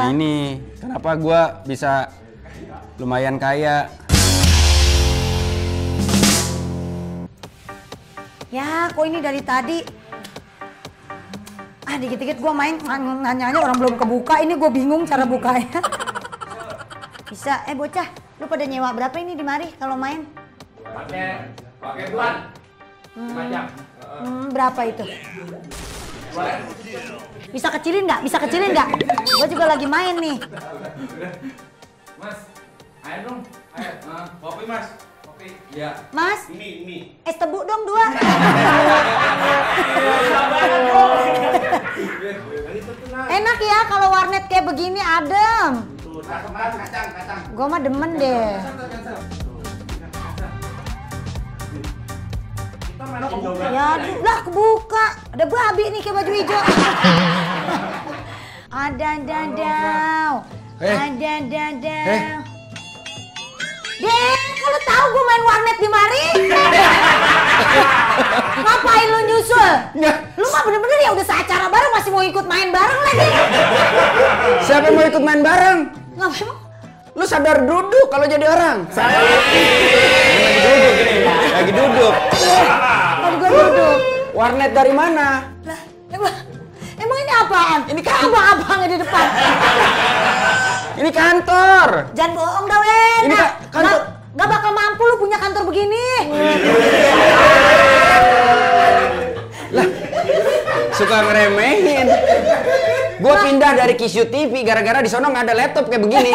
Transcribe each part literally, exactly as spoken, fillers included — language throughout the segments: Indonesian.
ini kenapa gue bisa lumayan kaya. Ya, kok ini dari tadi? Ah, dikit-dikit gue main nanya-nanya orang belum kebuka. Ini gue bingung cara bukanya. Bisa, eh bocah, lu pada nyewa berapa ini di mari kalau main? Pakai pakai bulan. Macam. Hmm, berapa itu? Bisa kecilin nggak? Bisa kecilin nggak? Gue juga lagi main nih. Mas, air dong. Air. Uh, kopi mas. Kopi. Iya. Mas? Mie, mie. Es tebu dong dua. Enak ya kalau warnet kayak begini adem. Kacang, kacang. Gue mah demen deh. Ya aduh, lah kebuka. Ada babi nih kayak baju hijau. Ada dadau. Eh. Ada dadau. Eh. Deh, kalau tahu gue main warnet di mari. Ngapain lu nyusul? Nggak. Lu mah bener-bener ya udah seacara bareng masih mau ikut main bareng lagi. Siapa yang mau ikut main bareng? Ngapain? Lu sadar duduk kalau jadi orang. Saya lagi duduk nih, lagi duduk. Kalau gue duduk. Warnet dari mana? Lah, emang, emang ini apaan? Ini kan- abang-abangnya di depan. Ini kantor. Jangan bohong dah, Wen. Ini Nah, ka- kantor- Gak, gak bakal mampu lu punya kantor begini. Lah, suka ngeremehin. Gua pindah dari Kisyu T V gara-gara di sono nggak ada laptop kayak begini.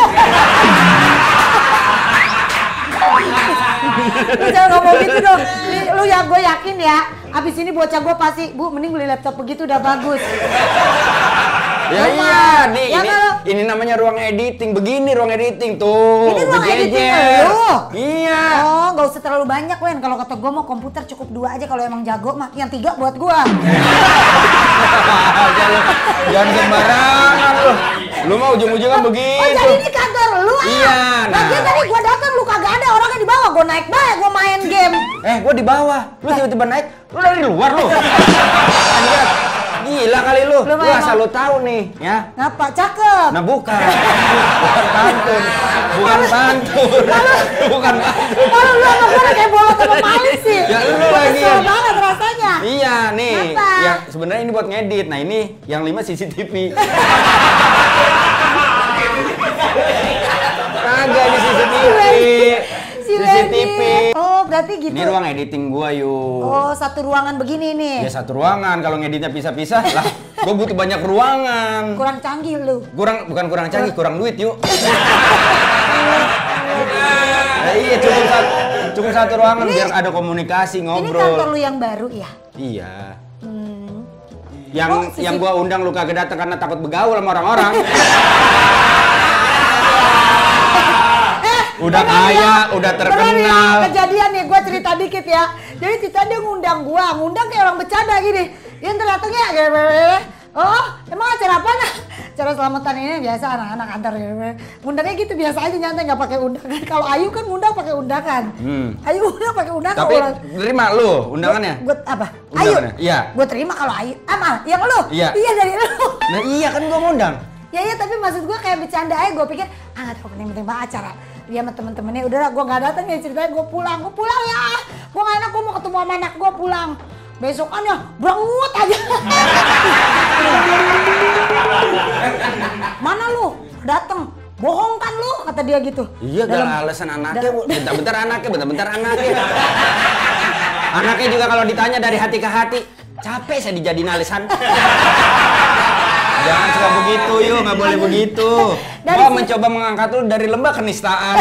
Lu jangan ngomong gitu dong. Nih, lu ya, gue yakin ya. Abis ini bocah gue pasti, Bu, mending beli laptop begitu udah bagus. Ya Rumah. iya, nih Ya ini, kalau- ini namanya ruang editing. Begini ruang editing tuh. Ini ruang berjejer. editing lu? Iya. Oh, gak usah terlalu banyak, Wen. Kalau kata gue mau komputer cukup dua aja kalau emang jago mah. Yang tiga buat gue. jangan, jangan sembarangan lu. Lu mah ujung-ujungnya begitu. Oh, jadi ini kantor lu ah? Iya, nah. Lagian tadi gue datang lu kagak ada, orangnya di bawah. Gue naik banget, gue main game. Eh, gua di bawah. Lu tiba-tiba naik, lu dari luar lu. Anjir, gila kali lu. Lu Lu emang- asal lu tahu nih, ya. Ngapa? Cakep. Nah bukan, bukan pantun, bukan pantun, bukan pantun. Kalau lu sama gue kayak bolot sama maling sih. Ya lu Gua lagi. kesel banget rasanya. Iya nih, Apa? yang sebenarnya ini buat ngedit. Nah ini yang lima C C T V. Kagak ini C C T V. Si C C T V. Wendy. Oh, berarti gitu. Ini ruang editing gua yuk. Oh, satu ruangan begini nih. Ya satu ruangan, kalau ngeditnya pisah-pisah lah. Gua butuh banyak ruangan. Kurang canggih lu. Kurang bukan kurang canggih, kurang duit yuk. Nah, iya cukup satu, cukup satu ruangan Ini- biar ada komunikasi Ini ngobrol. kantor lu yang baru ya? Iya. Hmm. Yang Oh, sisi- yang gua undang lu kagak datang karena takut begaul sama orang-orang. Udah Bener kaya, ya? udah Bener terkenal. ya? Kejadian nih, gue cerita dikit ya. Jadi cerita dia ngundang gua, ngundang kayak orang bercanda gini. Dia datangnya kayak, oh emang acara apa nah? Acara selamatan ini biasa anak-anak antar gitu. Ngundangnya gitu biasa aja nyantai nggak pakai undangan. Kalau Ayu kan ngundang pakai undangan. Hmm. Ayu ngundang pakai undangan. Tapi orang. terima lu undangannya? Gue apa? Ayu. Undangannya? Iya. Gue terima kalau Ayu. Amal, yang lu? Iya. Iya dari lu. Nah iya kan gua ngundang. Ya iya tapi maksud gue kayak bercanda aja. Gue pikir ah nggak tahu penting-penting banget acara. Dia sama temen-temennya udahlah gue nggak datang ya ceritanya gue pulang. Gue pulang ya. Gue nggak enak gue mau ketemu sama anak gue pulang. Besokannya berengut aja. Mana lu? Dateng. Bohong kan lu? Kata dia gitu. Iya gak Dalam- alasan anaknya, Dalam- bentar-bentar anaknya, bentar-bentar anaknya. Anaknya juga kalau ditanya dari hati ke hati, capek saya dijadiin alisan. Jangan suka begitu yuk, nggak boleh begitu. Dari Gua si- mencoba mengangkat lu dari lembah kenistaan.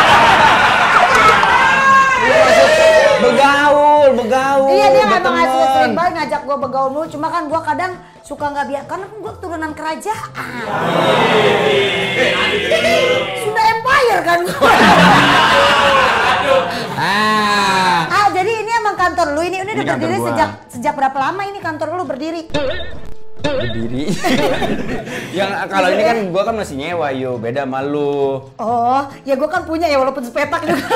Lu maksud begaul, begaul. Iya dia emang berteman. asli sering banget ngajak gue begaul mulu. Cuma kan gue kadang suka nggak biar karena kan gue keturunan kerajaan. Sudah empire kan gue. Ah, Ah jadi ini emang kantor lu ini ini udah Ini kantor berdiri gua. sejak sejak berapa lama ini kantor lu berdiri? berdiri. Yang kalau ini kan gua kan masih nyewa yuk, beda sama lu. Oh ya gue kan punya ya walaupun sepetak juga.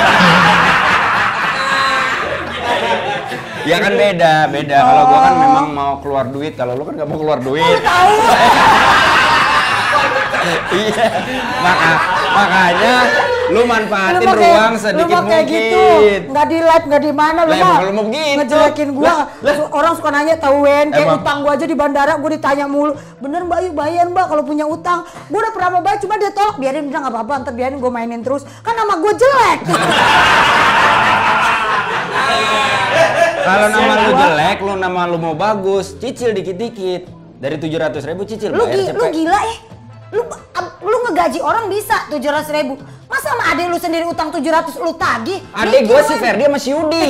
Ya kan beda, beda. Kalau gua kan memang mau keluar duit, kalau lu kan nggak mau keluar duit. Lu tahu? Iya, maka makanya lu manfaatin Lu mau ruang kayak- sedikit lu mau kayak mungkin. gitu, nggak di live, nggak di mana lu Lah, mah emang lu mau begitu. ngejelekin gua. Lah, lah. Su- Orang suka nanya tahu Wen, kayak Emang. utang gua aja di bandara gua ditanya mulu. Bener Mbak, yuk bayar Mbak kalau punya utang. Gua udah pernah mau bayar cuma dia tolak, biarin bilang nggak apa-apa, ntar biarin gua mainin terus. Kan nama gua jelek. Kalau nama lu jelek, lu nama lu mau bagus, cicil dikit-dikit. Dari tujuh ratus ribu cicil Lu, bayar gi- lu cepet. gila ya? Lu ab- lu ngegaji orang bisa tujuh ratus ribu. Masa sama adek lu sendiri utang tujuh ratus lu tagih? Adek Mikir, gue si Wen. Ferdi sama si Yudi.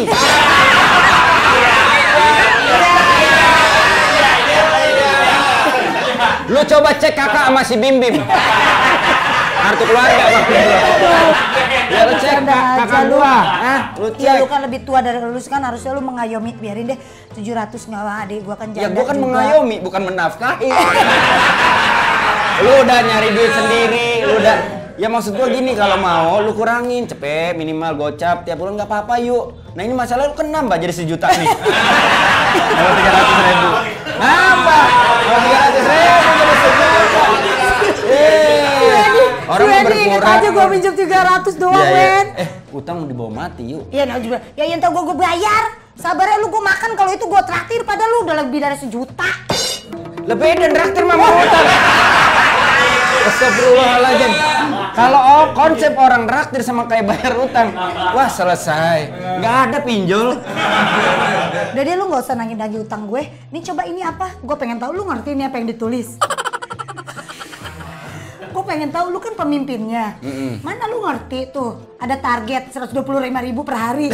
Lu coba cek kakak sama si Bim Bim. Kartu keluarga bang. Ya lu cek Bercanda kak- kakak aja lu. gua. Hah? Lu Ya cek. lu kan lebih tua dari lu kan harusnya lu mengayomi, biarin deh tujuh ratus nggak lah adik gua kan janda Ya gua kan juga. mengayomi bukan menafkahi. Lu udah nyari duit sendiri, lu udah. Ya maksud gua gini, kalau mau lu kurangin cepet minimal gocap tiap bulan nggak apa-apa yuk. Nah ini masalah lu kan nambah jadi sejuta nih. Kalau tiga ratus ribu nambah, kalau tiga ratus ribu jadi sejuta. Eh, orang mau Wen, inget berkurang. aja gua minjem tiga ratus doang, Iya, iya. Wen. Eh, utang mau dibawa mati yuk. Iya, nah juga. Ya yang tau gua gua bayar. Sabarnya lu gua makan kalau itu gua traktir, padahal lu udah lebih dari sejuta. Lebih dan traktir mah mau utang. Astagfirullahaladzim. Kalau oh, konsep orang traktir sama kayak bayar utang, wah selesai. Nggak ada pinjol. Udah deh lu nggak usah nagih-nagih utang gue. Nih coba ini apa? Gue pengen tahu lu ngerti ini apa yang ditulis. Gue pengen tahu lu kan pemimpinnya. Mana lu ngerti tuh? Ada target seratus dua puluh lima ribu per hari.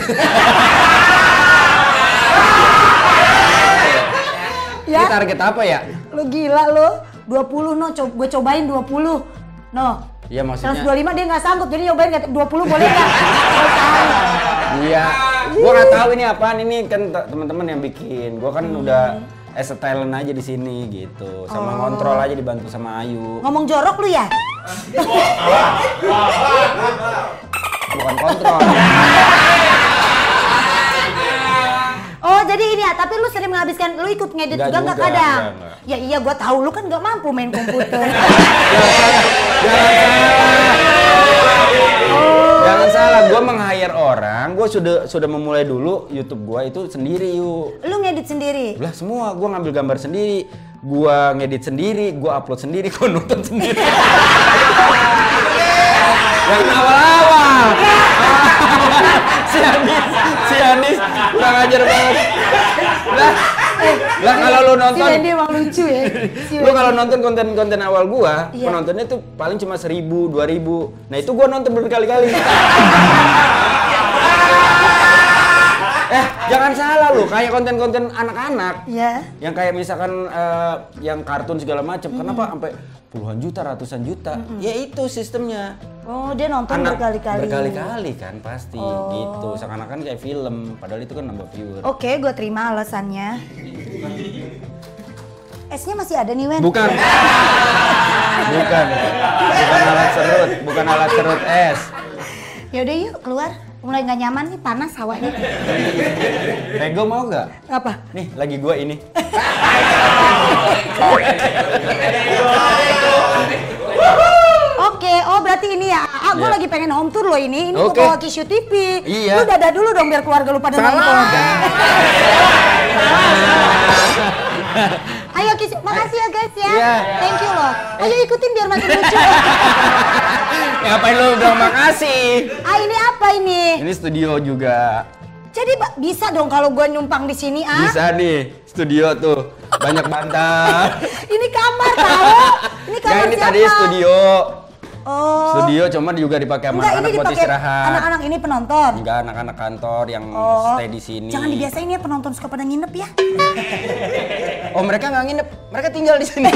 Ini Ya, target apa ya? lu gila lu. dua puluh no, co gue cobain dua puluh. No. Iya maksudnya. seratus dua puluh lima dia nggak sanggup, jadi nyobain nggak dua puluh boleh nggak? Iya. Gua nggak tahu ini apaan, ini kan te- teman-teman yang bikin. Gua kan udah as a talent aja di sini gitu. Sama ngontrol aja dibantu sama Ayu. Ngomong jorok lu ya? Bukan kontrol. Oh jadi ini ya, tapi lu sering menghabiskan, lu ikut ngedit Nggak juga nggak juga, kadang? nggak, nggak. Ya iya gua tahu lu kan nggak mampu main komputer. Jangan salah, gue meng-hire orang, gue sudah sudah memulai dulu YouTube gue itu sendiri yuk. Lu ngedit sendiri? Lah semua, gue ngambil gambar sendiri, gue ngedit sendiri, gue upload sendiri, gue nonton sendiri. Yang awal-awal. si Anis, si Anis kurang ajar banget. Lah, lah kalau lu Si nonton, Wendy emang lucu ya. Si lu kalau nonton konten-konten awal gua, Iya. penontonnya tuh paling cuma seribu, dua ribu. Nah itu gua nonton berkali-kali. eh, jangan salah lu, kayak konten-konten anak-anak. Iya. Yang kayak misalkan eh, yang kartun segala macam, kenapa sampai puluhan juta, ratusan juta? Ya itu sistemnya. Oh dia nonton Anak berkali-kali. berkali-kali kan pasti Oh. gitu. Seakan-akan kayak film, padahal itu kan nambah viewer. Oke, gue terima alasannya. Esnya masih ada nih, Wen. Bukan. Bukan. Bukan alat serut, bukan alat serut es. Yaudah yuk keluar. Mulai nggak nyaman nih, panas hawanya. Rego mau nggak? Apa? Nih, lagi gua ini. Oke, oh berarti ini ya. Ah, gue Iya. lagi pengen home tour loh ini. Ini Oke. gue bawa Kishu T V. Iya. Lu dadah dulu dong biar keluarga lu pada nonton. Ayo Kishu, makasih ya guys ya. Iya. Thank you loh. Ayo ikutin biar makin lucu. Ngapain lu bilang makasih? Ah ini apa ini? Ini studio juga. Jadi Pak, bisa dong kalau gue nyumpang di sini ah? Bisa nih, studio tuh. Banyak bantal. Ini kamar tahu? Ini kamar Ya ini siapa? tadi studio. Oh. Studio cuma juga dipakai sama Enggak, anak ini buat dipakai istirahat. anak-anak ini penonton. Enggak, anak-anak kantor yang Oh. stay di sini. Jangan dibiasain ya penonton suka pada nginep ya. Oh, mereka nggak nginep, mereka tinggal di sini.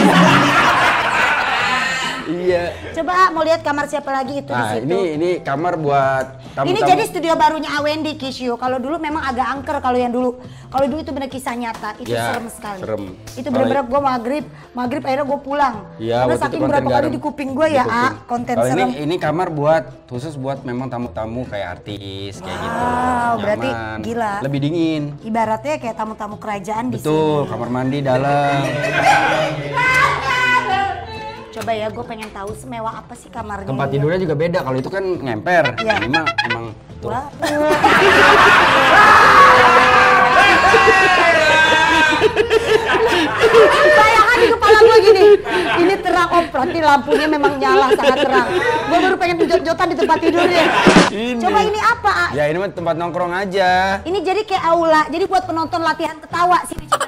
Iya. Coba mau lihat kamar siapa lagi itu di Nah, situ. ini ini kamar buat tamu-tamu. Ini jadi studio barunya Awendi Kishu. Kalau dulu memang agak angker kalau yang dulu. Kalau dulu itu benar kisah nyata. Itu Ya, serem sekali. serem. Itu Kalau- benar-benar gue maghrib, maghrib akhirnya gue pulang. Iya, Karena waktu itu saking konten berapa kali garam. di kuping gue ya, Di ah, kuping. konten Kalau serem. ini ini kamar buat khusus buat memang tamu-tamu kayak artis kayak gitu. Wow, berarti Nyaman. gila. Lebih dingin. Ibaratnya kayak tamu-tamu kerajaan di Betul, sini. kamar mandi dalam. Coba ya, gue pengen tahu semewah apa sih kamarnya. Tempat dia. tidurnya juga beda. Kalau itu kan ngemper. Iya. Ini mah emang tuh. Wah. Bayangan di kepala gue gini, ini terang, oh berarti lampunya memang nyala sangat terang. Gue baru pengen jot-jotan di tempat tidurnya. Ini. Coba ini apa? A? Ya ini mah tempat nongkrong aja. Ini jadi kayak aula, jadi buat penonton latihan ketawa sini coba.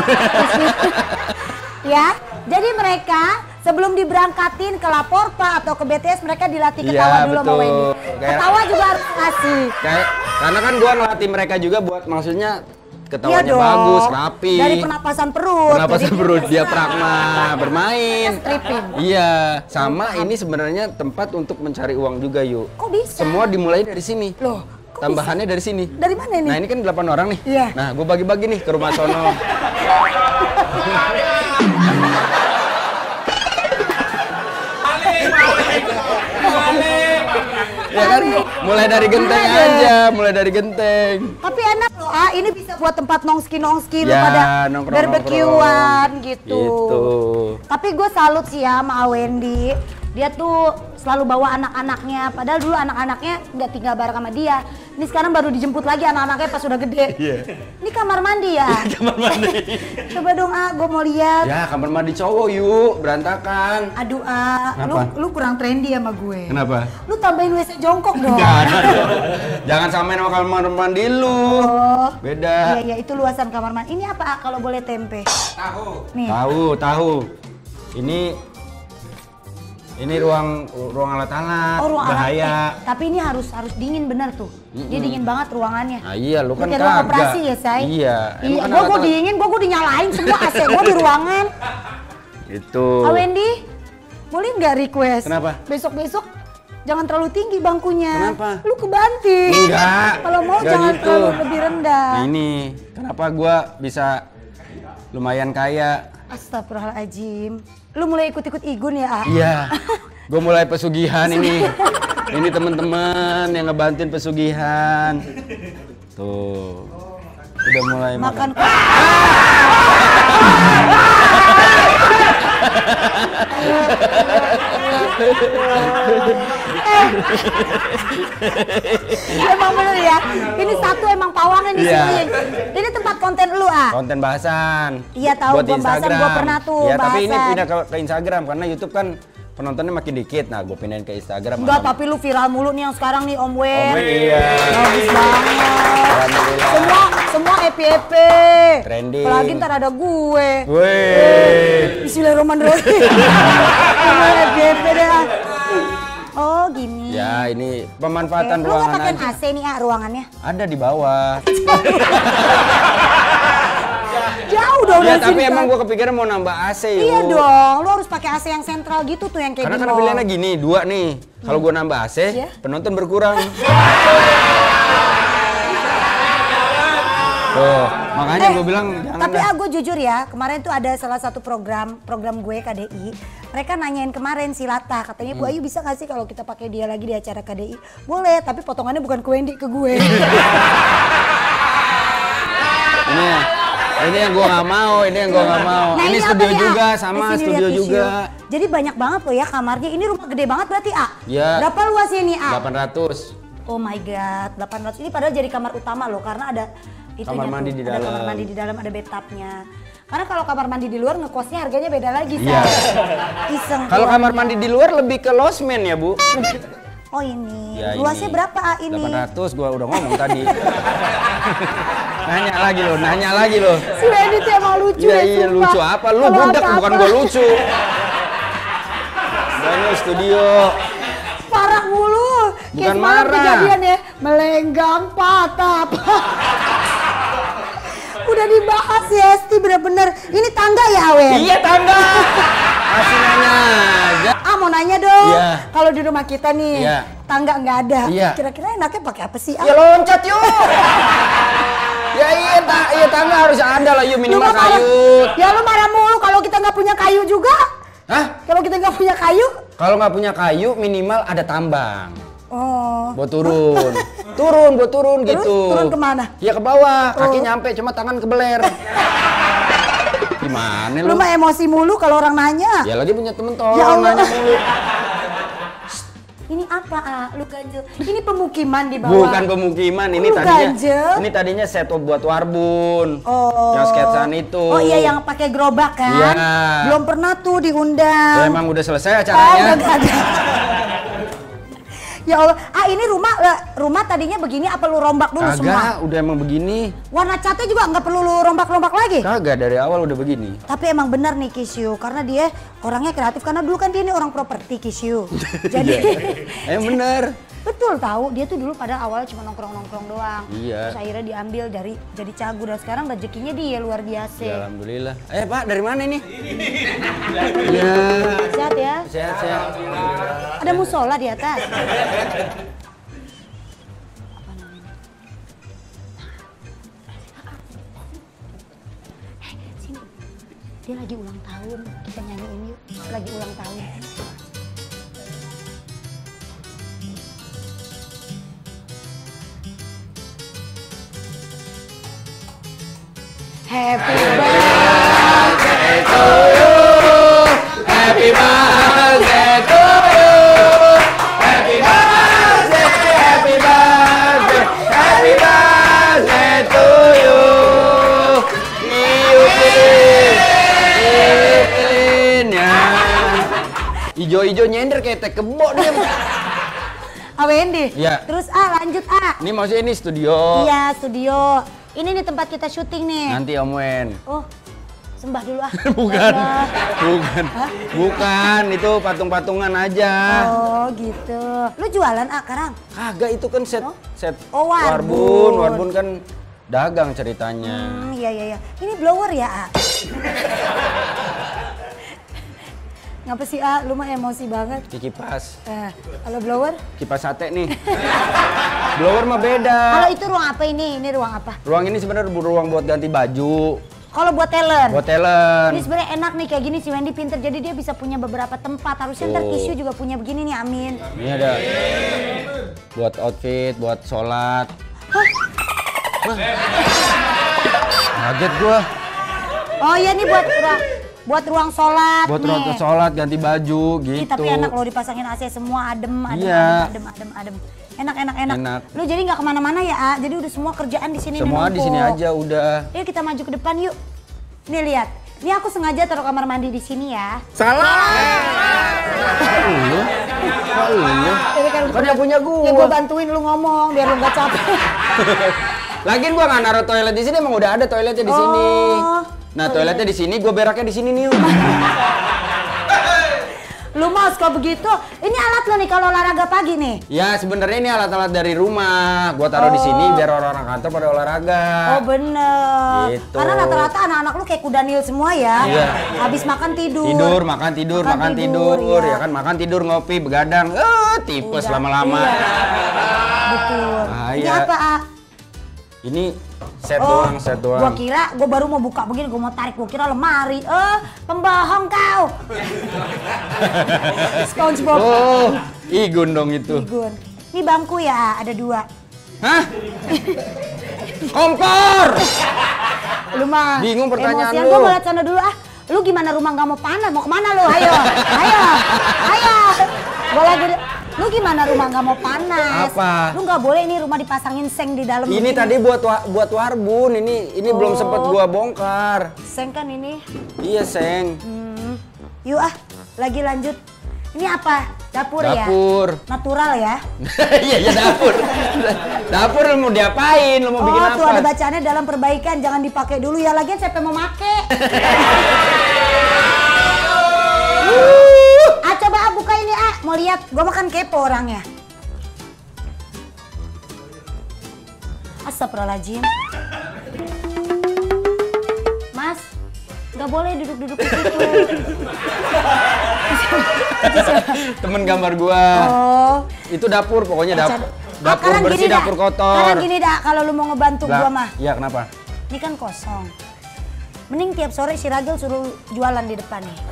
Ya, jadi mereka sebelum diberangkatin ke Laporpa atau ke B T S mereka dilatih ketawa Iya, dulu sama betul. Wendy. Kayak- Ketawa juga harus ngasih. Kayak karena kan gua ngelatih mereka juga buat maksudnya Iya ketawanya dong. bagus, rapi. Dari penapasan perut. Penapasan jadi perut dia pragma bermain. Stripping. Iya, sama ini sebenarnya tempat untuk mencari uang juga yuk. Kok bisa? Semua dimulai dari sini. Loh, kok Tambahannya dari sini. Dari mana ini? Nah ini kan delapan orang nih. Iya. Nah gue bagi-bagi nih ke rumah sono. Ya kan, mulai dari genteng aja, mulai dari genteng. Tapi enak loh, ah ini bisa buat tempat nongski-nongski lu Ya, pada nongkrong-nongkrong. barbekyuan gitu. Gitu. Tapi gue salut sih ya sama Wendy. Dia tuh selalu bawa anak-anaknya, padahal dulu anak-anaknya nggak tinggal bareng sama dia. Ini sekarang baru dijemput lagi anak-anaknya pas udah gede. Iya. Ini kamar mandi ya? Kamar mandi. Coba dong ah, gue mau lihat. Ya kamar mandi cowok yuk, berantakan. Aduh ah, lu, Kenapa? lu kurang trendy sama gue. Kenapa? Lu tambahin W C jongkok dong. Jangan dong. Jangan samain sama kamar mandi lu. Oh. Beda. Iya, iya, itu luasan kamar mandi. Ini apa ah, kalau boleh tempe? Tahu. Nih. Tahu, tahu. Ini ini ruang ruang alat-alat. Oh, ruang alat. bahaya. Eh, tapi ini harus harus dingin bener tuh. Dia dingin banget ruangannya. Nah, iya lu kan Kayak ruang kagak. operasi ya, Say? Iya. Iya, emang kan gua, gua alat-alat- dingin, gua, gua dinyalain semua A C gua di ruangan. Itu. Ah, Wendy, boleh nggak request? Kenapa? Besok-besok jangan terlalu tinggi bangkunya. Kenapa? Lu kebanting. Enggak. Kalau mau Enggak jangan gitu. terlalu lebih rendah. Nah, ini kenapa gua bisa lumayan kaya? Astagfirullahaladzim. Lu mulai ikut-ikut Igun ya, Ah? Iya. Gue mulai pesugihan ini. Ini teman-teman yang ngebantuin pesugihan. Tuh. Udah mulai Makan. makan. Emang bener ya, ini satu emang pawangnya di Iya. sini. Ini tempat konten lu, Ah? Konten bahasan. Iya, tahu, Buat gua bahasan, Instagram. gua pernah tuh Iya, tapi ini bahasan. pindah ke, ke Instagram karena YouTube kan penontonnya makin dikit. Nah, gue pindahin ke Instagram. Enggak, tapi lu viral mulu nih yang sekarang nih Om Wen. Oh, iya. Bagus banget. Alhamdulillah. Semua semua happy-happy. Trending. Apalagi ntar ada gue. Wih. Bismillahirrahmanirrahim. Semua happy-happy deh. Ah. Oh, gini. Ya, ini Oke. pemanfaatan Lu nggak ruangan pakai aja. A C nih, ah, ruangannya? Ada di bawah. Jauh dong Ya, dari tapi sini, emang kan? gue kepikiran mau nambah A C yuk. Iya dong, lu harus pakai A C yang sentral gitu tuh yang kayak Karena di kan mall. pilihannya gini, dua nih. Kalau gue nambah A C, Iya. penonton berkurang. Tuh, makanya gue bilang jangan Eh, tapi dah. aku jujur ya, kemarin tuh ada salah satu program program gue K D I. Mereka nanyain kemarin si Lata, katanya Bu Ayu bisa nggak sih kalau kita pakai dia lagi di acara K D I? Boleh, tapi potongannya bukan ke Wendy, ke gue. Ini ya, ini yang gue nggak mau, ini yang gue nggak mau. Nah, ini apa studio nih, A? juga, Di sama sini studio lihat juga. tisu. Jadi banyak banget loh ya kamarnya. Ini rumah gede banget berarti, A? Ya. Berapa luasnya nih, A? delapan ratus. Oh my god, delapan ratus. Ini padahal jadi kamar utama loh, karena ada itunya Kamar mandi tuh, di ada dalam. kamar mandi di dalam, ada bathtubnya. Karena kalau kamar mandi di luar ngekosnya harganya beda lagi, Iya. Say. Iseng. Kalau kamar keluarnya. mandi di luar lebih ke losmen ya, Bu? Oh ini, Ya, luasnya ini. berapa, A, ini? delapan ratus, gue udah ngomong tadi. Nanya lagi loh, nanya lagi loh. Si Wendy tuh emang lucu Iya, ya, iya, sumpah. lucu apa? Lu Kalau budak, apa-apa. bukan gue lucu. Daniel studio. Parah mulu. Kayak Bukan semalam marah. kejadian ya, melenggang patah. Udah dibahas ya, Esti bener-bener. Ini tangga ya, Awen? Iya, tangga. Masih nanya aja. Ah, mau nanya dong. Iya. Kalau di rumah kita nih, Iya. tangga nggak ada. Iya. Kira-kira enaknya pakai apa sih? Ah? Ya loncat yuk. Ya iya, ta iya tangga harus ada lah yuk, Lu minimal mah marah- kayu. Ya lu marah mulu kalau kita nggak punya kayu juga. Hah? Kalau kita nggak punya kayu, Kalau nggak punya kayu minimal ada tambang. oh. Buat turun. Turun, buat turun Terus gitu. turun kemana? Ya ke bawah, kaki Oh. nyampe cuma tangan kebeler. Gimana Lu lu? mah emosi mulu kalau orang nanya. Ya lagi punya temen tolong Ya Allah. nanya mulu. Ini apa, ah? Lu ganjel. Ini pemukiman di bawah. Bukan pemukiman, ini Lu tadinya ganjel? ini tadinya set buat warbun. Oh. Yang sketsaan itu. Oh iya, yang pakai gerobak kan? Iya. Belum pernah tuh diundang. Ya, emang udah selesai Oh, acaranya. udah ada. Ya Allah, ah ini rumah rumah tadinya begini apa lu rombak dulu semua? Kagak, udah emang begini. Warna catnya juga nggak perlu lu rombak-rombak lagi? Kagak, dari awal udah begini. Tapi emang benar nih Kisyu, karena dia orangnya kreatif, karena dulu kan dia ini orang properti Kisyu. Jadi Eh bener. betul tahu, dia tuh dulu pada awalnya cuma nongkrong-nongkrong doang. Iya. Terus akhirnya diambil dari jadi cagu dan sekarang rezekinya dia luar biasa. Ya, alhamdulillah. Eh Pak, dari mana ini? Iya. Sehat ya? Sehat, sehat. Ada musola di atas. Eh, sini. Dia lagi ulang tahun, kita nyanyiin yuk. Lagi ulang tahun. Happy birthday to you. Happy birthday to you. Happy birthday, happy birthday, happy birthday to you. Iupin, iupin ya. Ijo-ijo nyender kayak teh kebo dia. Ah Wendy? Iya. Terus ah lanjut ah. Ini maksudnya ini studio. Iya studio. Ini nih tempat kita syuting nih. Nanti Om Wen. Oh, sembah dulu ah. Bukan, Sembah. bukan, Hah? bukan. Itu patung-patungan aja. Oh gitu. Lu jualan ah sekarang? Kagak, itu kan set Oh? set Oh, warbun. warbun. Warbun kan dagang ceritanya. Hmm, iya iya iya. Ini blower ya ah? Ngapa sih ah? Lu mah emosi banget. Di kipas, Eh, kalau blower? kipas sate nih. Blower mah beda. Kalau itu ruang apa ini? Ini ruang apa? Ruang ini sebenarnya ruang buat ganti baju, Kalau buat talent? buat talent. Ini sebenarnya enak nih kayak gini, si Wendy pinter jadi dia bisa punya beberapa tempat. Harusnya ntar Tuh. Kisyu juga punya begini nih, amin. Ini ada buat outfit, buat sholat. Hah? Wah, kaget gua. Oh iya nih buat ruang, buat ruang sholat Buat nih. ruang sholat, ganti baju Ih, gitu. tapi enak kalau dipasangin A C semua adem, adem, Iya. adem, adem, adem, adem. Enak, enak, enak. Enak. Lu jadi nggak kemana-mana ya, A? Jadi udah semua kerjaan di sini. Semua nih di sini numpuk. aja udah. Yuk kita maju ke depan yuk. Nih lihat. Ini aku sengaja taruh kamar mandi di sini ya. Salah. Lu? Kok lu? Jadi kan, Kan yang punya gua. Ya gua bantuin lu ngomong biar lu nggak capek. Lagian gua nggak naruh toilet di sini, emang udah ada toiletnya di sini. Oh. Nah, toiletnya di sini, gua beraknya di sini nih. Lu mau suka begitu? Ini alat lo nih kalau olahraga pagi nih. Ya, sebenarnya ini alat-alat dari rumah. Gua taruh di sini Oh. biar orang-orang kantor pada olahraga. Oh bener. Gitu. Karena rata-rata anak-anak lu kayak kuda nil semua ya. Iya. Habis makan tidur. Tidur, makan tidur, Makan makan, tidur, tidur, iya. ya kan makan tidur, ngopi, begadang. Eh, tipes Udah, lama-lama. iya. Betul. Bahaya. Ini apa, A? Ini set Oh, doang, set doang. gua kira, gua baru mau buka begini, gua mau tarik, gua kira lemari. Eh, pembohong kau. SpongeBob. Oh, Igun dong itu. Igun. Ini bangku ya, A? Ada dua. Hah? Kompor! Lu mah Bingung pertanyaan emosian. lu. Gua mau lihat sana dulu ah. Lu gimana rumah nggak mau panas? Mau kemana lu? Ayo, ayo, ayo. Gua lagi. Lu gimana rumah nggak mau panas? Apa? Lu nggak boleh ini rumah dipasangin seng di dalam. Ini begini. tadi buat wa- buat warbun, ini ini belum Oh. sempet gua bongkar. Seng kan ini. Iya, Seng. Hmm. Yuk ah, lagi lanjut. Ini apa? Dapur, ya? Dapur. Natural ya? Iya, ya dapur. Dapur lu mau diapain? Lu mau Oh bikin apa? tuh ada bacaannya dalam perbaikan, jangan dipakai dulu ya. Lagian siapa yang mau make? Ah coba ah buka ini ah, mau lihat. Gua makan kepo orangnya. Astagfirullahaladzim. Mas, nggak boleh duduk-duduk di situ. Temen gambar gua. Oh. Itu dapur, pokoknya dapur. Ah, Dapur sekarang bersih, gini dah. dapur kotor. Sekarang gini dah, kalau lu mau ngebantu Lah, gua mah. Iya, kenapa? Ini kan kosong. Mending tiap sore si Ragil suruh jualan di depan nih.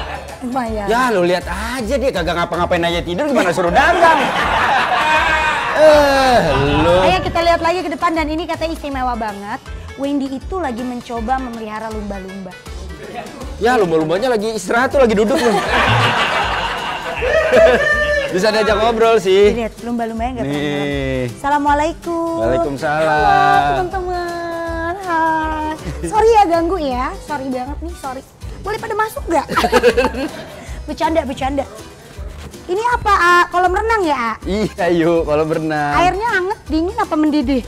Lumayan. Ya, lu lihat aja dia kagak ngapa-ngapain aja tidur, gimana suruh dagang? Eh, lu. Ayo kita lihat lagi ke depan dan ini katanya istimewa banget. Wendy itu lagi mencoba memelihara lumba-lumba. Ya lumba-lumbanya lagi istirahat tuh, lagi duduk loh. Bisa diajak ngobrol sih. Lihat lumba-lumbanya nggak pernah. Nih. Assalamualaikum. Waalaikumsalam. Halo teman-teman. Hai. Sorry ya ganggu ya. Sorry banget nih, sorry. Boleh pada masuk nggak? Bercanda, bercanda. Ini apa, A? Kolam renang ya, A? Iya yuk, kalau berenang. Airnya hangat, dingin apa mendidih?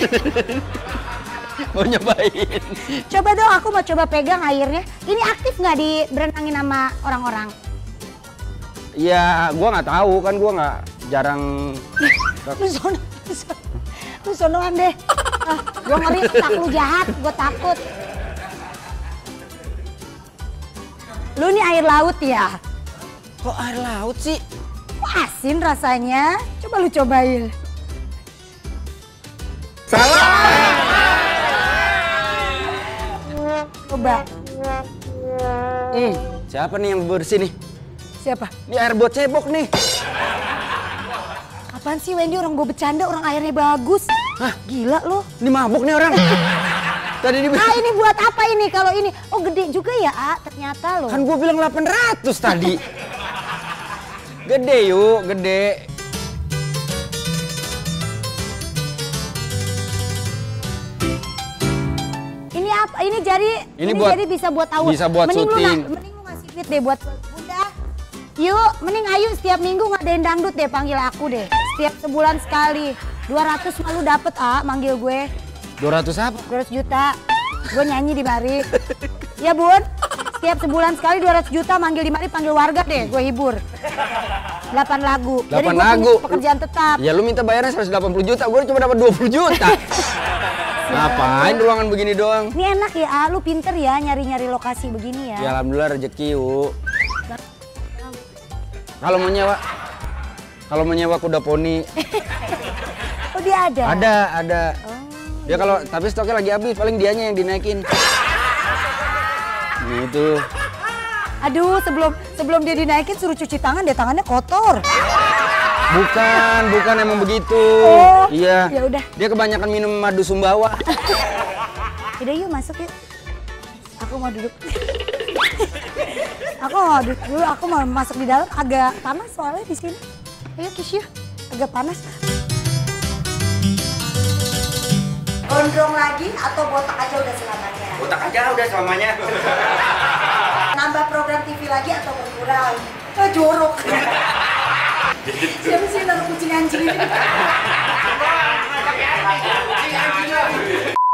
Mau nyobain. Coba dong, aku mau coba pegang airnya. Ini aktif nggak di berenangin sama orang-orang? Ya, gua nggak tahu kan, gua nggak jarang. Lu sono, lu sono. Lu sonoan deh. Ah, gua ngeri otak lu jahat, gua takut. Lu nih air laut ya? Kok air laut sih? Kok asin rasanya? Coba lu cobain. Salah. Coba. Hmm, siapa nih yang bersih nih? Siapa? Ini air buat cebok nih. Apaan sih Wendy, orang gue bercanda, orang airnya bagus. Hah? Gila lu. Ini mabuk nih orang. Tadi di Ah ini buat apa ini kalau ini? Oh gede juga ya, A, ternyata loh. kan gua bilang delapan ratus tadi. Gede yuk, gede. Ini apa? Ini jadi Ini ini, buat- jadi bisa buat awal. bisa buat mending syuting. Lu, mending lu ngasih duit deh buat Bunda. Yuk, mending ayo setiap minggu ngadain dangdut deh, panggil aku deh. Setiap sebulan sekali. dua ratus malu dapet, A, manggil gue. dua ratus apa? dua ratus juta. Gue nyanyi di mari. Ya Bun, setiap sebulan sekali dua ratus juta manggil di mari, panggil warga deh, gue hibur. delapan lagu. Jadi delapan gue punya lagu. pekerjaan tetap. Ya lu minta bayarnya seratus delapan puluh juta, gue cuma dapat dua puluh juta. Ngapain ruangan begini doang? Ini enak ya, A, lu pinter ya nyari-nyari lokasi begini ya. Ya alhamdulillah rezeki yuk. Kalau mau nyewa, kalau mau nyewa kuda poni, Oh dia ada? ada, ada. Oh. Dia kalau tapi stoknya lagi habis, paling dianya yang dinaikin. Nih itu. Aduh, sebelum sebelum dia dinaikin suruh cuci tangan, dia tangannya kotor. Bukan, bukan emang begitu. Oh, iya. ya udah. Dia kebanyakan minum madu sumbawa. Udah yuk masuk yuk. Aku mau duduk. Aku mau duduk dulu, aku mau masuk di dalam, agak panas soalnya di sini. Ayo Kisya, agak panas. Gondrong lagi atau botak aja udah selamanya? Botak aja udah selamanya. Nambah program T V lagi atau berkurang? Eh, jorok. Siapa sih yang naruh kucing anjing ini?